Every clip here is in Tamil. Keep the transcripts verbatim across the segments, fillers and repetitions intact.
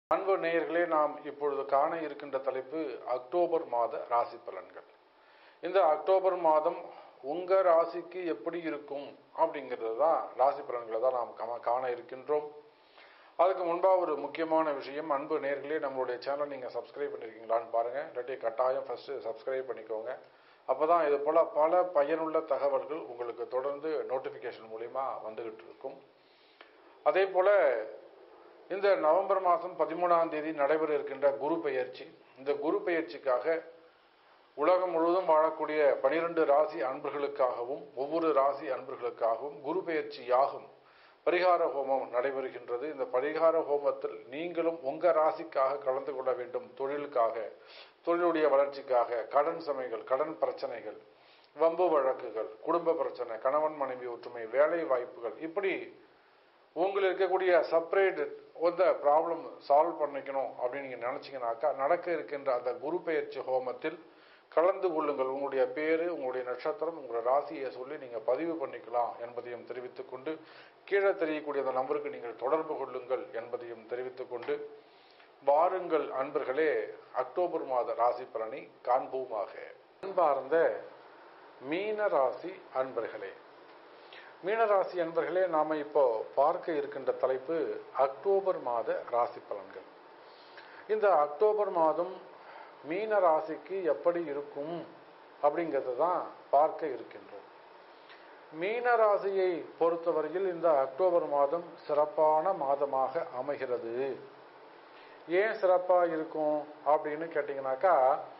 அன்பு நேயர்களே, நாம் இப்பொழுது காண இருக்கின்ற தலைப்பு அக்டோபர் மாத ராசி பலன்கள். இந்த அக்டோபர் மாதம் உங்க ராசிக்கு எப்படி இருக்கும் அப்படிங்கிறது தான் ராசி பலன்களை தான் நாம் காண இருக்கின்றோம். அதுக்கு முன்பாக ஒரு முக்கியமான விஷயம், அன்பு நேயர்களே, நம்மளுடைய சேனல் நீங்கள் சப்ஸ்கிரைப் பண்ணியிருக்கீங்களான்னு பாருங்கள். இல்லாட்டி கட்டாயம் ஃபஸ்ட்டு சப்ஸ்கிரைப் பண்ணிக்கோங்க. அப்போ தான் இது போல் பல பயனுள்ள தகவல்கள் உங்களுக்கு தொடர்ந்து நோட்டிஃபிகேஷன் மூலிமா வந்துகிட்டு இருக்கும். அதே போல் இந்த நவம்பர் மாதம் பதிமூணாம் தேதி நடைபெற இருக்கின்ற குரு பெயர்ச்சி, இந்த குரு பெயர்ச்சிக்காக உலகம் முழுவதும் வாழக்கூடிய பனிரெண்டு ராசி அன்பர்களுக்காகவும் ஒவ்வொரு ராசி அன்பர்களுக்காகவும் குரு பெயர்ச்சி யாகும் பரிகார ஹோமம் நடைபெறுகின்றது. இந்த பரிகார ஹோமத்தில் நீங்களும் உங்க ராசிக்காக கலந்து கொள்ள வேண்டும். தொழிலுக்காக, தொழிலுடைய வளர்ச்சிக்காக, கடன் சுமைகள், கடன் பிரச்சனைகள், வம்பு வழக்குகள், குடும்ப பிரச்சனை, கணவன் மனைவி ஒற்றுமை, வேலை வாய்ப்புகள், இப்படி உங்களுக்கு இருக்கக்கூடிய செப்பரேட் அந்த ப்ராப்ளம் சால்வ் பண்ணிக்கணும் அப்படின்னு நீங்கள் நினச்சிங்கனாக்கா நடக்க இருக்கின்ற அந்த குரு பெயர்ச்சி ஹோமத்தில் கலந்து கொள்ளுங்கள். உங்களுடைய பேரு, உங்களுடைய நட்சத்திரம், உங்களுடைய ராசியை சொல்லி நீங்கள் பதிவு பண்ணிக்கலாம் என்பதையும் தெரிவித்துக் கொண்டு, கீழே தெரியக்கூடிய அந்த நம்பருக்கு நீங்கள் தொடர்பு கொள்ளுங்கள் என்பதையும் தெரிவித்துக் கொண்டு, வாருங்கள் அன்பர்களே, அக்டோபர் மாத ராசி பலனை காண்போமாக. அன்பார்ந்த மீன ராசி அன்பர்களே, மீனராசி அன்பர்களே, நாம இப்போ பார்க்க இருக்கின்ற தலைப்பு அக்டோபர் மாத ராசி பலன்கள். இந்த அக்டோபர் மாதம் மீன ராசிக்கு எப்படி இருக்கும் அப்படிங்கிறது தான் பார்க்க இருக்கின்றோம். மீன ராசியை பொறுத்தவரையில் இந்த அக்டோபர் மாதம் சிறப்பான மாதமாக அமைகிறது. ஏன் சிறப்பா இருக்கும் அப்படின்னு கேட்டீங்கன்னாக்கா,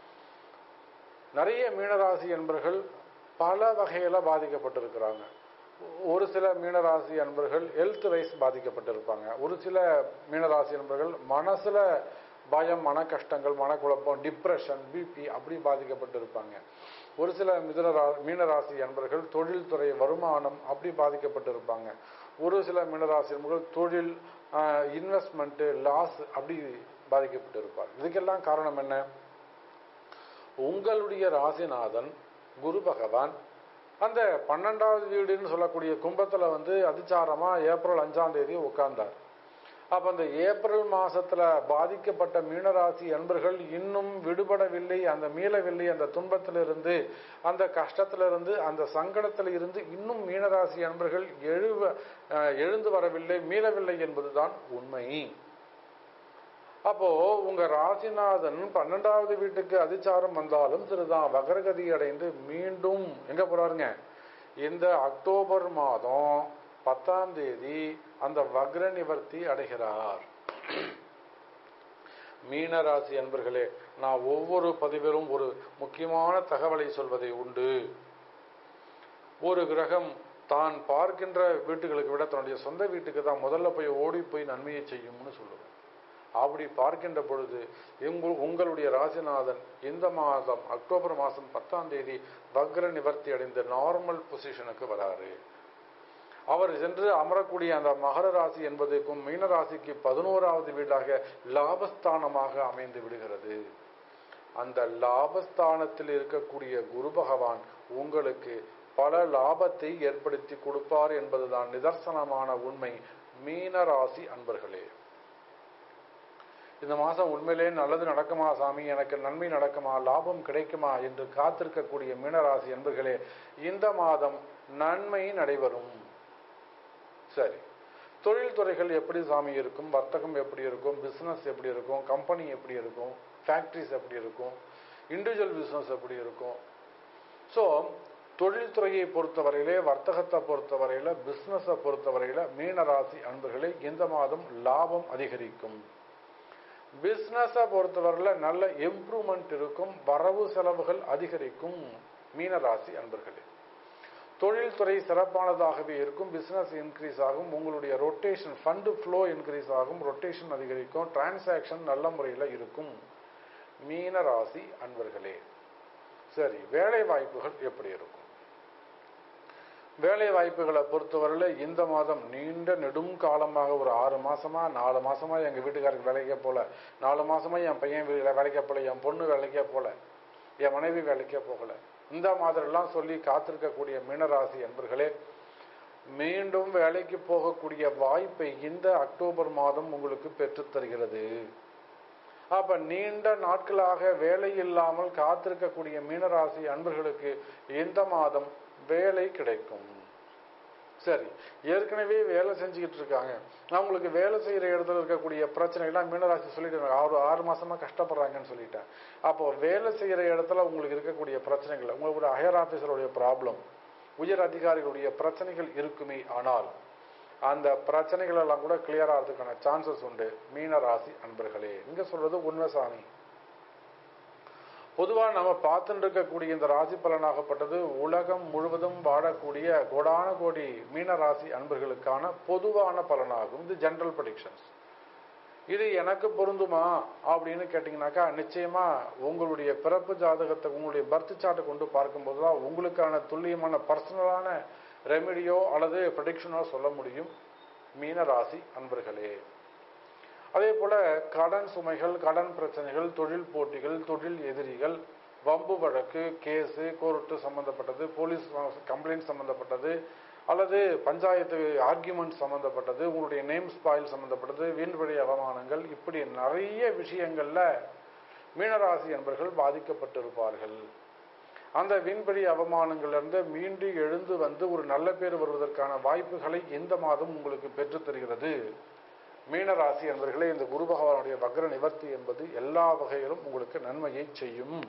நிறைய மீனராசி அன்பர்கள் பல வகையில பாதிக்கப்பட்டிருக்கிறாங்க. ஒரு சில மீனராசி அன்பர்கள் ஹெல்த் வைஸ் பாதிக்கப்பட்டிருப்பாங்க. ஒரு சில மீனராசி அன்பர்கள் மனசுல பயம், மன கஷ்டங்கள், மனக்குழப்பம், டிப்ரெஷன், பிபி அப்படி பாதிக்கப்பட்டிருப்பாங்க. ஒரு சில மிதுன மீனராசி அன்பர்கள் தொழில்துறை, வருமானம் அப்படி பாதிக்கப்பட்டிருப்பாங்க. ஒரு சில மீனராசி அன்பர்கள் தொழில், இன்வெஸ்ட்மெண்ட், லாஸ் அப்படி பாதிக்கப்பட்டிருப்பாங்க. இதுக்கெல்லாம் காரணம் என்ன? உங்களுடைய ராசிநாதன் குரு பகவான் அந்த பன்னெண்டாவது வீடுன்னு சொல்லக்கூடிய கும்பத்துல வந்து அதிச்சாரமா ஏப்ரல் அஞ்சாம் தேதி உட்கார்ந்தார். அப்ப அந்த ஏப்ரல் மாசத்துல பாதிக்கப்பட்ட மீனராசி அன்பர்கள் இன்னும் விடுபடவில்லை, அந்த மீளவில்லை, அந்த துன்பத்திலிருந்து, அந்த கஷ்டத்திலிருந்து, அந்த சங்கடத்தில் இருந்து இன்னும் மீனராசி அன்பர்கள் எழுவ எழுந்து வரவில்லை, மீளவில்லை என்பதுதான் உண்மை. அப்போ உங்க ராசிநாதன் பன்னெண்டாவது வீட்டுக்கு அதிச்சாரம் வந்தாலும் சரிதான், வக்ரகதி அடைந்து மீண்டும் எங்க போறாருங்க? இந்த அக்டோபர் மாதம் பத்தாம் தேதி அந்த வக்ர நிவர்த்தி அடைகிறார். மீனராசி அன்பர்களே, நான் ஒவ்வொரு பதிவிலும் ஒரு முக்கியமான தகவலை சொல்வதை உண்டு. ஒரு கிரகம் தான் பார்க்கின்ற வீட்டுகளுக்கு விட தன்னுடைய சொந்த வீட்டுக்கு தான் முதல்ல போய் ஓடி போய் நன்மையை செய்யும்னு சொல்லுவேன். அப்படி பார்க்கின்ற பொழுது உங்களுடைய ராசிநாதன் இந்த மாதம் அக்டோபர் மாதம் பத்தாம் தேதி வக்ர நிவர்த்தி அடைந்து நார்மல் பொசிஷனுக்கு வராரு. அவர் சென்று அமரக்கூடிய அந்த மகர ராசி என்பதுக்கும் மீன ராசிக்கு பதினோராவது வீடாக லாபஸ்தானமாக அமைந்து விடுகிறது. அந்த லாபஸ்தானத்தில் இருக்கக்கூடிய குரு பகவான் உங்களுக்கு பல லாபத்தை ஏற்படுத்தி கொடுப்பார் என்பதுதான் நிதர்சனமான உண்மை. மீன ராசி அன்பர்களே, இந்த மாதம் உண்மையிலே நல்லது நடக்குமா சாமி, எனக்கு நன்மை நடக்குமா, லாபம் கிடைக்குமா என்று காத்திருக்கக்கூடிய மீனராசி அன்பர்களே, இந்த மாதம் நன்மை நடைபெறும். சரி, தொழில்துறைகள் எப்படி சாமி இருக்கும், வர்த்தகம் எப்படி இருக்கும், பிசினஸ் எப்படி இருக்கும், கம்பெனி எப்படி இருக்கும், ஃபேக்டரிஸ் எப்படி இருக்கும், இண்டிவிஜுவல் பிசினஸ் எப்படி இருக்கும்? ஸோ தொழில்துறையை பொறுத்தவரையிலே, வர்த்தகத்தை பொறுத்தவரையில, பிசினஸை பொறுத்தவரையில மீனராசி அன்பர்களே இந்த மாதம் லாபம் அதிகரிக்கும். பிசினஸை பொறுத்தவரையில் நல்ல இம்ப்ரூவ்மெண்ட் இருக்கும், வரவு செலவுகள் அதிகரிக்கும். மீனராசி அன்பர்களே, தொழில்துறை சிறப்பானதாகவே இருக்கும், பிசினஸ் இன்க்ரீஸ் ஆகும், உங்களுடைய ரொட்டேஷன் ஃபண்டு ஃப்ளோ இன்க்ரீஸ் ஆகும், ரொட்டேஷன் அதிகரிக்கும், டிரான்சாக்ஷன் நல்ல முறையில் இருக்கும். மீனராசி அன்பர்களே, சரி, வேலை வாய்ப்புகள் எப்படி இருக்கும்? வேலை வாய்ப்புகளை பொறுத்தவரையில் இந்த மாதம் நீண்ட நெடும் காலமாக ஒரு ஆறு மாசமா நாலு மாசமா எங்க வீட்டுக்காரருக்கு வேலைக்கே போல, நாலு மாசமா என் பையன் வேலைக்கே போல, என் பொண்ணு வேலைக்கே போல, என் மனைவி வேலைக்கே போகல, இந்த மாதிரிலாம் சொல்லி காத்திருக்கக்கூடிய மீனராசி அன்பர்களே, மீண்டும் வேலைக்கு போகக்கூடிய வாய்ப்பை இந்த அக்டோபர் மாதம் உங்களுக்கு பெற்றுத் தருகிறது. அப்ப நீண்ட நாட்களாக வேலை இல்லாமல் காத்திருக்கக்கூடிய மீனராசி அன்பர்களுக்கு இந்த மாதம் வேலை கிடைக்கும். சரி, ஏற்கனவே வேலை செஞ்சுக்கிட்டு இருக்காங்க, அவங்களுக்கு வேலை செய்யற இடத்துல இருக்கக்கூடிய பிரச்சனைகள்லாம் மீனராசி சொல்லிட்டு ஆறு ஆறு மாசமா கஷ்டப்படுறாங்கன்னு சொல்லிட்டேன். அப்போ வேலை செய்யற இடத்துல உங்களுக்கு இருக்கக்கூடிய பிரச்சனைகள், உங்களுக்கு ஹையர் ஆபீசருடைய ப்ராப்ளம், உயர் அதிகாரிகளுடைய பிரச்சனைகள் இருக்குமே, ஆனால் அந்த பிரச்சனைகள் எல்லாம் கூட கிளியர் ஆகிறதுக்கான சான்சஸ் உண்டு மீனராசி அன்பர்களே. இங்க சொல்றது உண்மைசாமி. பொதுவாக நம்ம பார்த்துட்டு இருக்கக்கூடிய இந்த ராசி பலனாகப்பட்டது உலகம் முழுவதும் வாழக்கூடிய கோடான கோடி மீனராசி அன்பர்களுக்கான பொதுவான பலனாகும். இது ஜெனரல் ப்ரெடிக்ஷன்ஸ். இது எனக்கு பொருந்துமா அப்படின்னு கேட்டீங்கன்னாக்கா, நிச்சயமா உங்களுடைய பிறப்பு ஜாதகத்தை, உங்களுடைய பர்த் சார்ட்டை கொண்டு பார்க்கும்போது தான் உங்களுக்கான துல்லியமான பர்சனலான ரெமிடியோ அல்லது ப்ரெடிக்ஷனோ சொல்ல முடியும் மீனராசி அன்பர்களே. அதே போல கடன் சுமைகள், கடன் பிரச்சனைகள், தொழில் போட்டிகள், தொழில் எதிரிகள், வம்பு வழக்கு, கேஸு, கோர்ட்டு சம்பந்தப்பட்டது, போலீஸ் கம்ப்ளைண்ட் சம்பந்தப்பட்டது, அல்லது பஞ்சாயத்து ஆர்கியூமெண்ட் சம்பந்தப்பட்டது, உங்களுடைய நேம் ஸ்பாயில் சம்பந்தப்பட்டது, வீண்வழி அவமானங்கள், இப்படி நிறைய விஷயங்கள்ல மீனராசி என்பர்கள் பாதிக்கப்பட்டிருப்பார்கள். அந்த வீண்வழி அவமானங்களிலிருந்து மீண்டு எழுந்து வந்து ஒரு நல்ல பேர் வருவதற்கான வாய்ப்புகளை இந்த மாதம் உங்களுக்கு பெற்றுத் தருகிறது மீனராசி என்பர்களே. இந்த குரு பகவானுடைய வக்ர நிவர்த்தி என்பது எல்லா வகையிலும் உங்களுக்கு நன்மையை செய்யும்.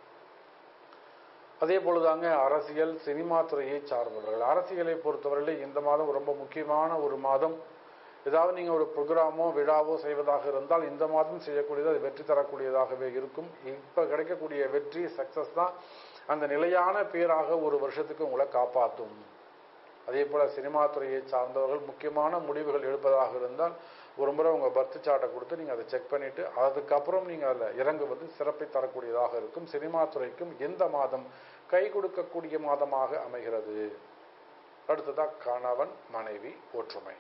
அதே போலதாங்க அரசியல், சினிமா துறையை சார்ந்தவர்கள், அரசியலை பொறுத்தவரையிலே இந்த மாதம் ரொம்ப முக்கியமான ஒரு மாதம். ஏதாவது நீங்க ஒரு ப்ரோக்ராமோ விழாவோ செய்வதாக இருந்தால் இந்த மாதம் செய்யக்கூடியது அது வெற்றி தரக்கூடியதாகவே இருக்கும். இப்ப கிடைக்கக்கூடிய வெற்றி, சக்சஸ் தான் அந்த நிலையான பேராக ஒரு வருஷத்துக்கு உங்களை காப்பாற்றும். அதே போல சினிமா துறையை சார்ந்தவர்கள் முக்கியமான முடிவுகள் எடுப்பதாக இருந்தால் ஒரு முறை உங்க பர்த் சார்ட்டை கொடுத்து நீங்க அதை செக் பண்ணிட்டு அதுக்கப்புறம் நீங்க அதில் இறங்குவது சிறப்பை தரக்கூடியதாக இருக்கும். சினிமா துறைக்கும் இந்த மாதம் கை கொடுக்கக்கூடிய மாதமாக அமைகிறது. அடுத்ததா கணவன் மனைவி ஒற்றுமை.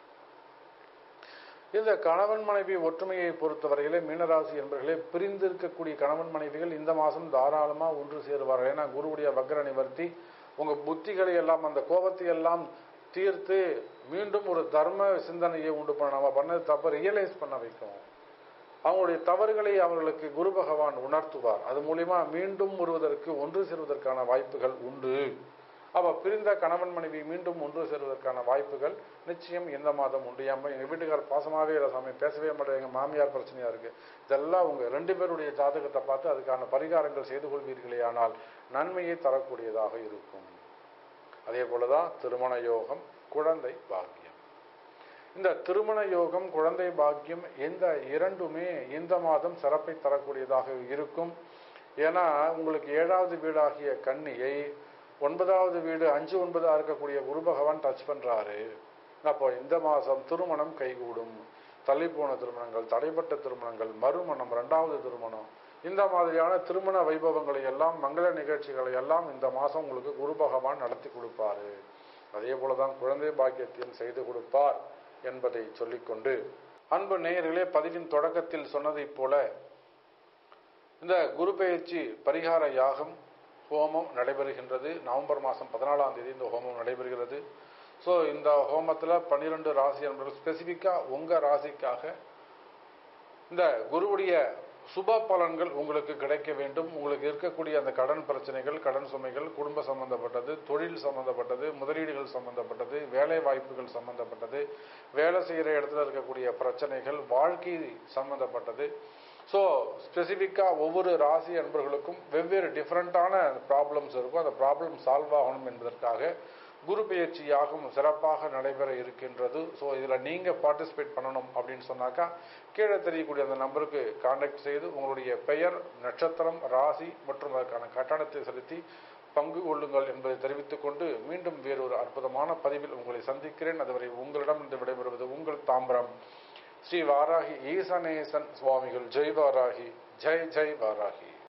இந்த கணவன் மனைவி ஒற்றுமையை பொறுத்தவரையிலே மீனராசி என்பர்களே, பிரிந்து இருக்கக்கூடிய கணவன் மனைவிகள் இந்த மாதம் தாராளமா ஒன்று சேருவார்கள். ஏன்னா குருவுடைய வக்ர நிவர்த்தி உங்க புத்திகளை எல்லாம், அந்த கோபத்தை எல்லாம் தீர்த்து மீண்டும் ஒரு தர்ம சிந்தனையை உண்டு பண்ண, நம்ம பண்ணது தப்ப ரியலைஸ் பண்ண வைக்கும். அவங்களுடைய தவறுகளை அவர்களுக்கு குரு பகவான் உணர்த்துவார். அது மூலியமா மீண்டும் வருவதற்கு, ஒன்று சேருவதற்கான வாய்ப்புகள் உண்டு. அப்ப பிரிந்த கணவன் மனைவி மீண்டும் ஒன்று சேருவதற்கான வாய்ப்புகள் நிச்சயம் இந்த மாதம் உண்டு. எங்க வீட்டுக்காரர் பாசமாவே இல்லை சாமி, பேசவே மாட்டேன், எங்க மாமியார் பிரச்சனையா இருக்கு, இதெல்லாம் உங்க ரெண்டு பேருடைய ஜாதகத்தை பார்த்து அதுக்கான பரிகாரங்கள் செய்து கொள்வீர்களே, ஆனால் நன்மையை தரக்கூடியதாக இருக்கும். அதே போலதான் திருமண யோகம், குழந்தை பாக்கியம். இந்த திருமண யோகம், குழந்தை பாக்கியம் இந்த இரண்டுமே இந்த மாதம் சிறப்பை தரக்கூடியதாக இருக்கும். ஏன்னா உங்களுக்கு ஏழாவது வீடாகிய கன்னியை ஒன்பதாவது வீடு அஞ்சு ஒன்பதா இருக்கக்கூடிய குரு பகவான் டச் பண்றாரு. அப்போ இந்த மாசம் திருமணம் கைகூடும். தள்ளிப்போன திருமணங்கள், தடைப்பட்ட திருமணங்கள், மறுமணம், இரண்டாவது திருமணம், இந்த மாதிரியான திருமண வைபவங்களை எல்லாம், மங்கள நிகழ்ச்சிகளை எல்லாம் இந்த மாசம் உங்களுக்கு குரு பகவான் நடத்தி கொடுப்பாரு. அதே போலதான் குழந்தை பாக்கியத்தையும் செய்து கொடுப்பார் என்பதை சொல்லிக்கொண்டு, அன்பு நேயர்களே, பதிவின் தொடக்கத்தில் சொன்னதை போல இந்த குரு பெயர்ச்சி பரிகார யாகம் ஹோமம் நடைபெறுகின்றது. நவம்பர் மாதம் பதினாலாம் தேதி இந்த ஹோமம் நடைபெறுகிறது. ஸோ இந்த ஹோமத்தில் பன்னிரெண்டு ராசி என்பது ஸ்பெசிஃபிக்காக உங்கள் ராசிக்காக இந்த குருவுடைய சுப பலன்கள் உங்களுக்கு கிடைக்க வேண்டும். உங்களுக்கு இருக்கக்கூடிய அந்த கடன் பிரச்சனைகள், கடன் சுமைகள், குடும்ப சம்பந்தப்பட்டது, தொழில் சம்பந்தப்பட்டது, முதலீடுகள் சம்பந்தப்பட்டது, வேலை வாய்ப்புகள் சம்பந்தப்பட்டது, வேலை செய்கிற இடத்துல இருக்கக்கூடிய பிரச்சனைகள், வாழ்க்கை சம்பந்தப்பட்டது. ஸோ ஸ்பெசிஃபிக்காக ஒவ்வொரு ராசி அன்பர்களுக்கும் வெவ்வேறு டிஃப்ரெண்ட்டான ப்ராப்ளம்ஸ் இருக்கும். அந்த ப்ராப்ளம் சால்வ் ஆகணும் என்பதற்காக குரு பெயர்ச்சி யாகம் சிறப்பாக நடைபெற இருக்கின்றது. ஸோ இதில் நீங்கள் பார்ட்டிசிபேட் பண்ணணும் அப்படின்னு சொன்னாக்கா கீழே தெரியக்கூடிய அந்த நம்பருக்கு கான்டாக்ட் செய்து உங்களுடைய பெயர், நட்சத்திரம், ராசி மற்றும் அதற்கான கட்டணத்தை செலுத்தி பங்கு கொள்ளுங்கள் என்பதை தெரிவித்துக் கொண்டு மீண்டும் வேறொரு அற்புதமான பதிவில் உங்களை சந்திக்கிறேன். அதுவரை உங்களிடம் இருந்து விடைபெறுவது உங்கள் தாம்பரம் ஸ்ரீ வாராகி ஈசனேசன் சுவாமிகள். ஜெய் வாராகி, ஜெய் ஜெய் வாராகி.